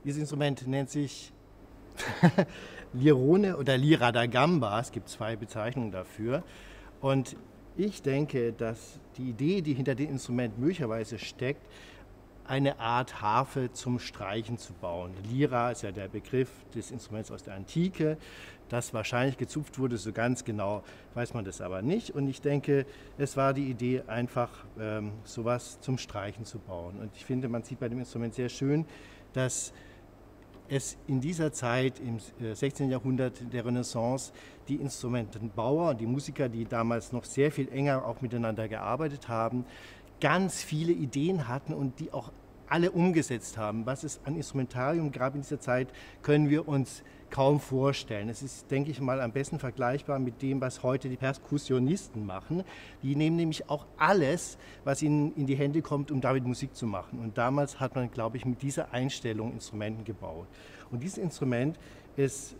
Dieses Instrument nennt sich Lirone oder Lira da Gamba. Es gibt zwei Bezeichnungen dafür. Und ich denke, dass die Idee, die hinter dem Instrument möglicherweise steckt, eine Art Harfe zum Streichen zu bauen. Lira ist ja der Begriff des Instruments aus der Antike, das wahrscheinlich gezupft wurde, so ganz genau weiß man das aber nicht. Und ich denke, es war die Idee, einfach sowas zum Streichen zu bauen. Und ich finde, man sieht bei dem Instrument sehr schön, dass es in dieser Zeit, im 16. Jahrhundert der Renaissance, die Instrumentenbauer und die Musiker, die damals noch sehr viel enger auch miteinander gearbeitet haben, ganz viele Ideen hatten und die auch alle umgesetzt haben. Was es an Instrumentarium gab in dieser Zeit, können wir uns kaum vorstellen. Es ist, denke ich mal, am besten vergleichbar mit dem, was heute die Perkussionisten machen. Die nehmen nämlich auch alles, was ihnen in die Hände kommt, um damit Musik zu machen. Und damals hat man, glaube ich, mit dieser Einstellung Instrumenten gebaut. Und dieses Instrument ist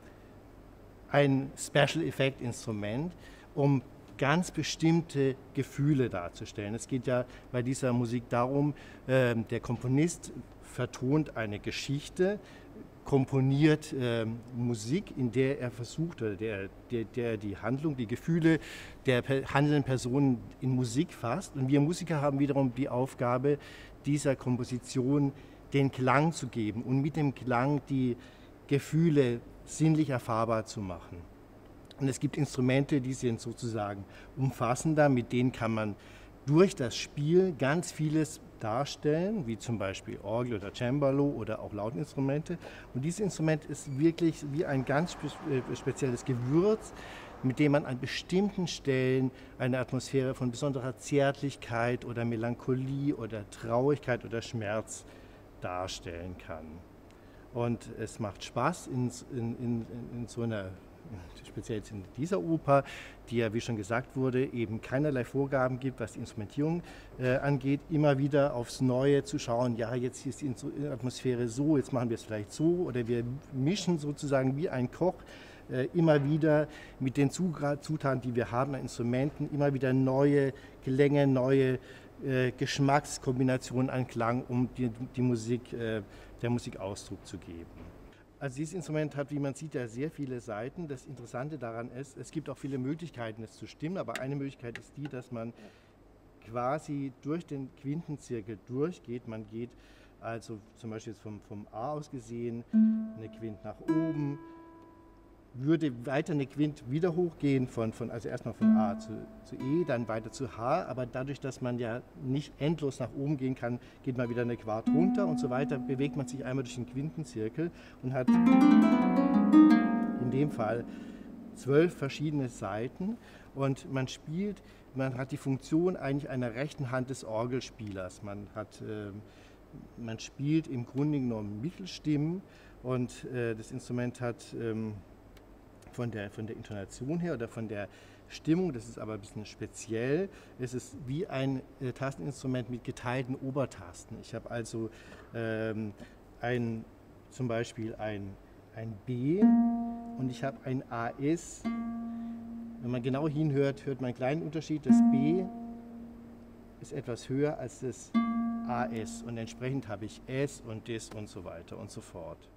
ein Special Effect Instrument, um ganz bestimmte Gefühle darzustellen. Es geht ja bei dieser Musik darum, der Komponist vertont eine Geschichte, komponiert Musik, in der er versucht, oder der die Handlung, die Gefühle der handelnden Personen in Musik fasst. Und wir Musiker haben wiederum die Aufgabe, dieser Komposition den Klang zu geben und mit dem Klang die Gefühle sinnlich erfahrbar zu machen. Und es gibt Instrumente, die sind sozusagen umfassender, mit denen kann man durch das Spiel ganz vieles darstellen, wie zum Beispiel Orgel oder Cembalo oder auch Lautinstrumente. Und dieses Instrument ist wirklich wie ein ganz spezielles Gewürz, mit dem man an bestimmten Stellen eine Atmosphäre von besonderer Zärtlichkeit oder Melancholie oder Traurigkeit oder Schmerz darstellen kann. Und es macht Spaß in so einer, speziell in dieser Oper, die ja, wie schon gesagt wurde, eben keinerlei Vorgaben gibt, was die Instrumentierung angeht, immer wieder aufs Neue zu schauen, ja, jetzt ist die Atmosphäre so, jetzt machen wir es vielleicht so, oder wir mischen sozusagen wie ein Koch immer wieder mit den Zutaten, die wir haben an Instrumenten, immer wieder neue Klänge, neue Geschmackskombinationen an Klang, um der Musik Ausdruck zu geben. Also dieses Instrument hat, wie man sieht, ja sehr viele Seiten. Das Interessante daran ist, es gibt auch viele Möglichkeiten, es zu stimmen, aber eine Möglichkeit ist die, dass man quasi durch den Quintenzirkel durchgeht. Man geht also zum Beispiel jetzt vom A aus gesehen, eine Quint nach oben, würde weiter eine Quint wieder hochgehen, also erstmal von A zu E, dann weiter zu H, aber dadurch, dass man ja nicht endlos nach oben gehen kann, geht man wieder eine Quart runter und so weiter, bewegt man sich einmal durch den Quintenzirkel und hat in dem Fall 12 verschiedene Saiten und man hat die Funktion eigentlich einer rechten Hand des Orgelspielers. Man spielt im Grunde genommen Mittelstimmen und das Instrument hat von der Intonation her oder von der Stimmung, das ist aber ein bisschen speziell, es ist wie ein Tasteninstrument mit geteilten Obertasten. Ich habe also zum Beispiel ein B und ich habe ein AS. Wenn man genau hinhört, hört man einen kleinen Unterschied. Das B ist etwas höher als das AS und entsprechend habe ich S und Dis und so weiter und so fort.